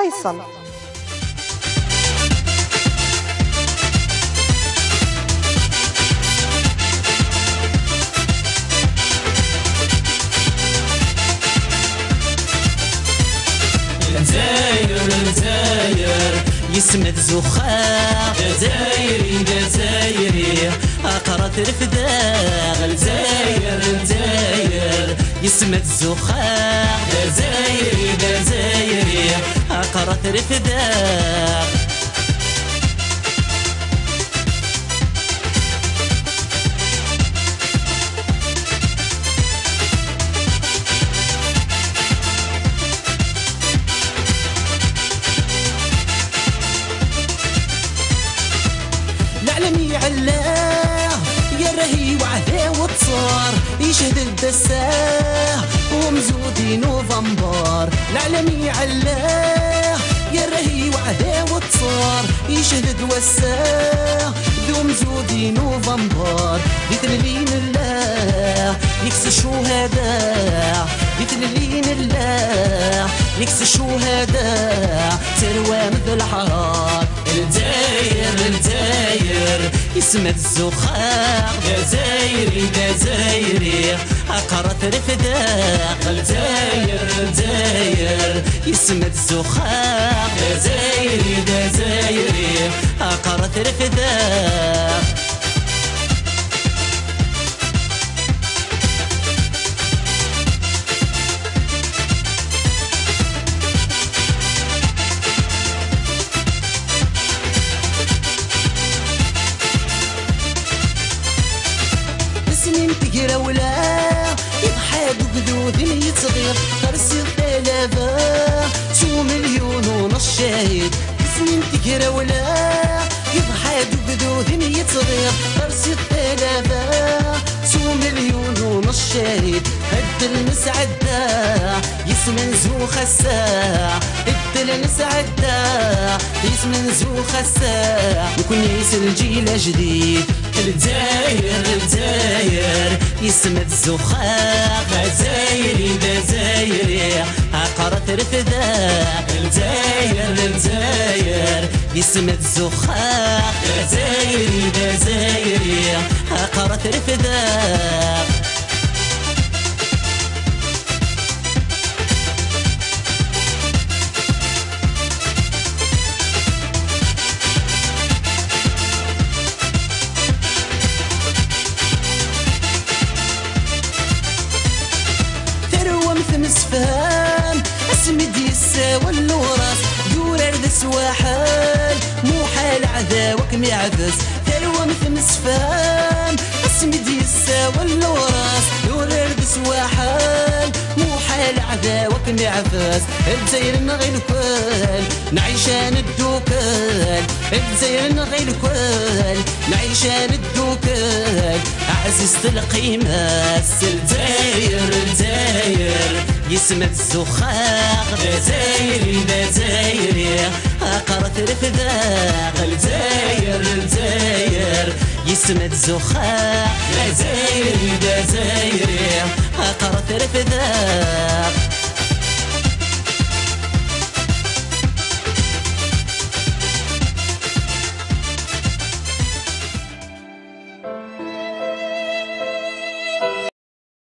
فيصل. الجزائر يسمى زخاخ، جزايري أقرأ الفداغ. الجزائر يسمى الزخاخ، جزايري أقرأ الفداغ. العالمي علاه يا رهي وعذا وتصار يشهد الدساه ومزودي نوفمبر. العالمي علاه يا رهي وعذا وتصار يشهد دوساه ومزودي نوفمبر. يتللين الله يكس الشهداء، يتللين الله يكس الشهداء. تروى مثل الحرار الجزائر يسمى الزخاخ، جزايري أقرأت الفداق. الجزائر يسمى الزخاخ، جزايري أقرأت الفداق. سنين تقرا ولا يضحك بذوذ يتصغير. ترسي الثلاثة 2 مليون ونص شاهد. سنين تقرا ولا يضحك بذوذ يتصغير. ترسي الثلاثة 2 مليون ونص شاهد. هد المسعدة يسمن زوخ الساعة، هد المسعدة يسمن زوخ الساعة. وكل يس الجيل جديد. الجزائر يسمى الزخاخ، جزايري أقرأت الفداق. الجزائر يسمى الزخاخ، جزايري أقرأت الفداق. مسفان اسمد يساوى الوراس. دور ارذس وحال مو حال عذاوك معذس. ثروة مثل مسفان اسمد يساوى الوراس. دور ارذس وحال مو حال عذاوك معذس. الجزائر نغي الكل نعيشان الدوكال. الجزائر نغي الكل نعيشان الدوكال. عزيزة القيمة الجزائر يسمى الزخاخ، جزايري أقرأت الفداق. الجزائر يسمى الزخاخ، جزايري أقرأت